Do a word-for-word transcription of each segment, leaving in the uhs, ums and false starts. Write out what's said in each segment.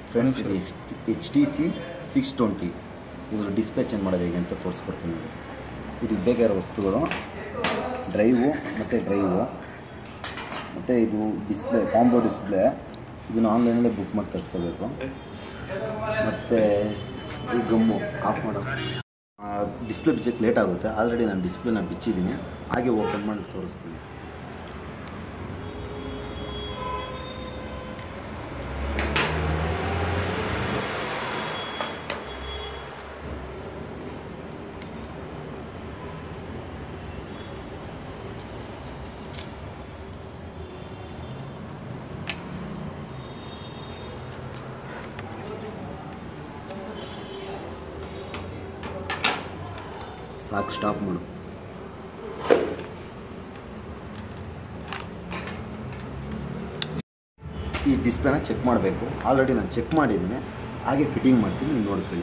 Friends ಇದು H H T C six twenty ಇದ್ರ display change ಮಾಡೋದು ಹೇಗೆ ಅಂತ ತೋರಿಸ್ಕೊಡ್ತೀನಿ ನೋಡಿ. ಇದಕ್ಕೆ ಬೇಕಾಗಿರೋ ವಸ್ತುಗಳು ಡ್ರೈವು ಮತ್ತು ಡ್ರೈವು ಮತ್ತು ಇದು ಡಿಸ್ಪ್ಲೇ ಕಾಂಬೋ ಡಿಸ್ಪ್ಲೇ, ಇದನ್ನು ಆನ್ಲೈನಲ್ಲೇ ಬುಕ್ ಮಾಡಿ ತರಿಸ್ಕೋಬೇಕು. ಮತ್ತು ಈ ಗಮ್ಮು ಆಫ್ ಮಾಡೋ ಡಿಸ್ಪ್ಲೇ ಬಿಚ್ಚಕ್ಕೆ ಲೇಟ್ ಆಗುತ್ತೆ. ಆಲ್ರೆಡಿ ನಾನು ಡಿಸ್ಪ್ಲೇನ ಬಿಚ್ಚಿದ್ದೀನಿ, ಹಾಗೆ ಓಪನ್ ಮಾಡಿ ತೋರಿಸ್ತೀನಿ. ಸಾಕು, ಸ್ಟಾಪ್ ಮಾಡು. ಈ ಡಿಸ್ಪ್ಲೇನ ಚೆಕ್ ಮಾಡಬೇಕು. ಆಲ್ರೆಡಿ ನಾನು ಚೆಕ್ ಮಾಡಿದ್ದೀನಿ, ಹಾಗೆ ಫಿಟ್ಟಿಂಗ್ ಮಾಡ್ತೀನಿ, ನೀವು ನೋಡ್ಕೊಳ್ಳಿ.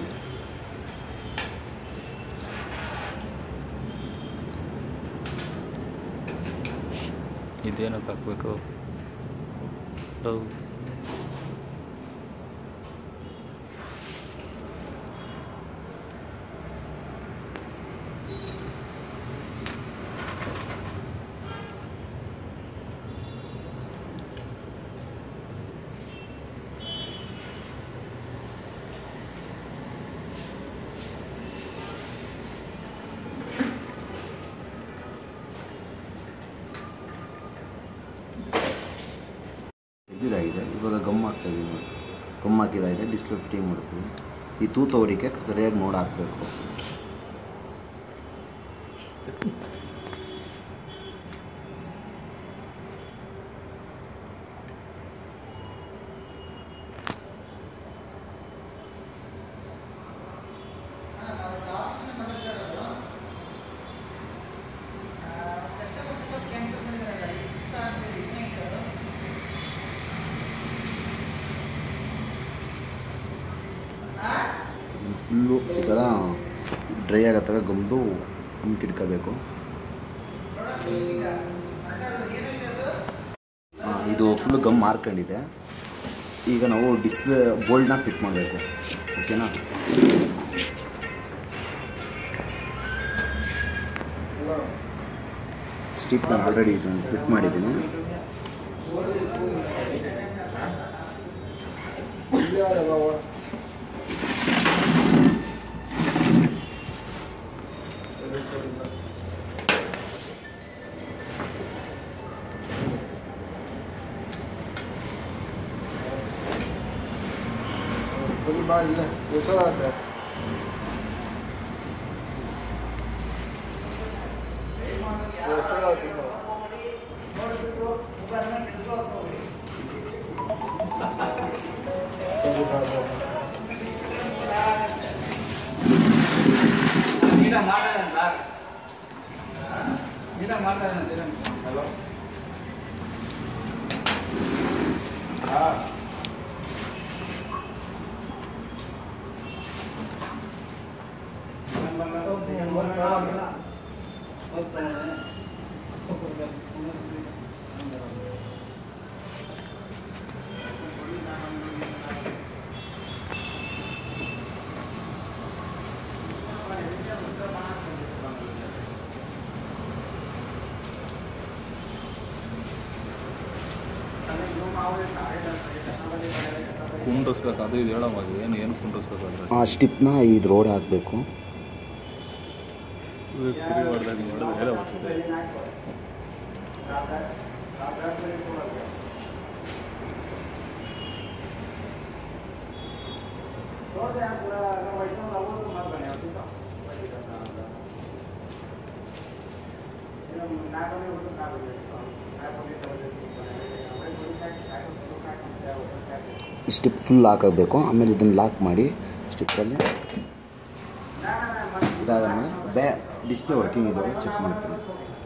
ಇದೇನಕ್ಕೆ ಹಾಕಬೇಕು? ಇದಾಗಿದೆ. ಇವಾಗ ಗಮ್ ಹಾಕ್ತಾಯಿದ್ದೀನಿ ನೋಡಿ, ಗಮ್ ಹಾಕಿದಾಗಿದೆ. ಡಿಸ್ಪ್ಲೇ ಫಿಟ್ಟಿಂಗ್ ಮಾಡ್ತೀನಿ. ಈ ತೂತ ಹೊಡಿಕೆ ಸರಿಯಾಗಿ ನೋಡಿ ಹಾಕಬೇಕು. ಫುಲ್ಲು ಈ ಥರ ಡ್ರೈ ಆಗತ್ತಾಗ ಗಮ್ದು ಹಿಂಗೆ ಇದು ಫುಲ್ಲು ಗಮ್ ಮಾರ್ಕೊಂಡಿದೆ. ಈಗ ನಾವು ಡಿಸ್ಪ್ಲೇ ಬೋಲ್ಡ್ನ ಫಿಟ್ ಮಾಡಬೇಕು. ಓಕೆನಾ? ಸ್ಟಿಕ್ ನಾನು ಆಲ್ರೆಡಿ ಇದನ್ನು ಫಿಟ್ ಮಾಡಿದ್ದೀನಿ. ಕುಂಡ್ರಿಸ್ಬೇಕು, ಅದು ಇದು ಹೇಳೋವಾಗ ಏನು ಏನು ಕುಂಡ್ರಿಸ್ಬೇಕು? ಆ ಸ್ಟಿಪ್ನ ಇದು ರೋಡ್ ಹಾಕಬೇಕು. ಸ್ಟಿಪ್ ಫುಲ್ ಹಾಕಬೇಕು. ಆಮೇಲೆ ಇದನ್ನು ಲಾಕ್ ಮಾಡಿ ಸ್ಟಿಪ್ಪಲ್ಲಿ ಇದಾದಮೇಲೆ ಬ್ಯಾ ಡಿಸ್ಪ್ಲೇ ವರ್ಕಿಂಗ್ ಇದ್ದಾಗ ಚೆಕ್ ಮಾಡ್ತೀನಿ.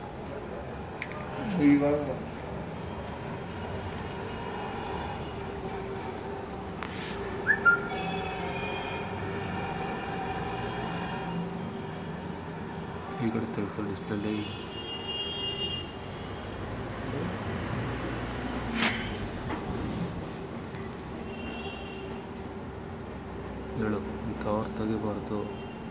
ಈ ಕಡೆ ತಿರುಗಿಸೋ ಡಿಸ್ಪ್ಲೇಲಿ ಹೇಳು ಈ ಕವರ್ ತೆಗಿಬಾರ್ದು.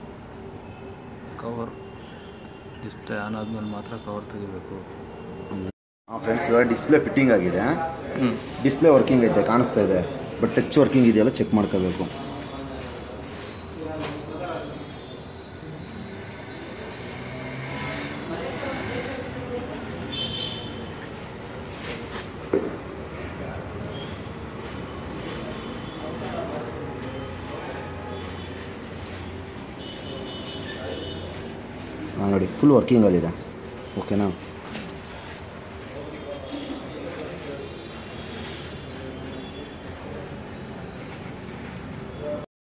ಕವರ್ ಡಿಸ್ಪ್ಲೇ ಆನ್ ಆದಮೇಲೆ ಮಾತ್ರ ಕವರ್ ತೆಗಿಬೇಕು. ಹಾಂ ಫ್ರೆಂಡ್ಸ್, ಇವಾಗ ಡಿಸ್ಪ್ಲೇ ಫಿಟ್ಟಿಂಗ್ ಆಗಿದೆ. ಹ್ಞೂ ಡಿಸ್ಪ್ಲೇ ವರ್ಕಿಂಗ್ ಐತೆ, ಕಾಣಿಸ್ತಾ ಇದೆ. ಬಟ್ ಟಚ್ ವರ್ಕಿಂಗ್ ಇದೆಯಲ್ಲ ಚೆಕ್ ಮಾಡ್ಕೋಬೇಕು. ಹಾಂ ನೋಡಿ, ಫುಲ್ ವರ್ಕಿಂಗಲ್ಲಿದೆ. ಓಕೆನಾ?